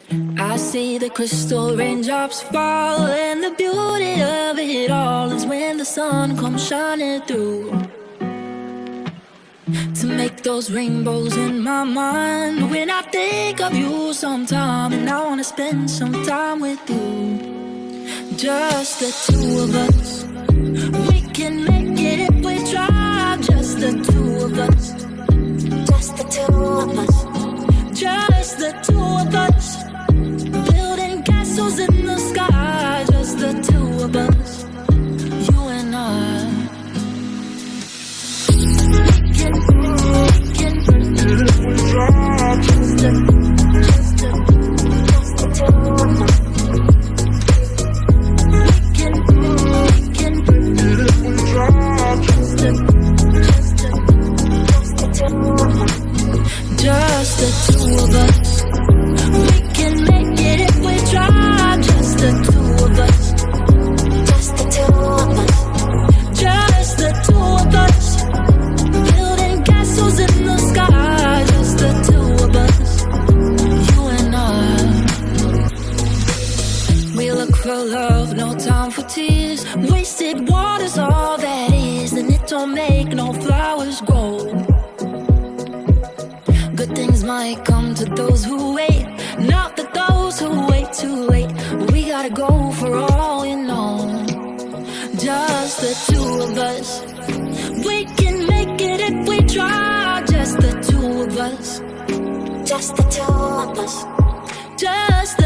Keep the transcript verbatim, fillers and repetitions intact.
I see the crystal raindrops fall, and the beauty of it all is when the sun comes shining through to make those rainbows in my mind. When I think of you sometime, and I wanna spend some time with you, just the two of us. We can make it if we try, just the two of us. Just the two of us. Just the two of us. Building castles in the sky, just the two of us. You and I. We can, we can, if we try, just the, just the, just the two of us. We can, we can, if we try, just the, just the, just the two of us. Just the two of us. We can make it if we try. Just the two of us. Just the two of us. Just the two of us. Building castles in the sky. Just the two of us. You and I. We look for love, no time for tears. Wasted water's all that is, and it don't make no flowers grow. Good things might come to those who wait, not for those who wait too late. We gotta go for all you know. Just the two of us. We can make it if we try. Just the two of us. Just the two of us. Just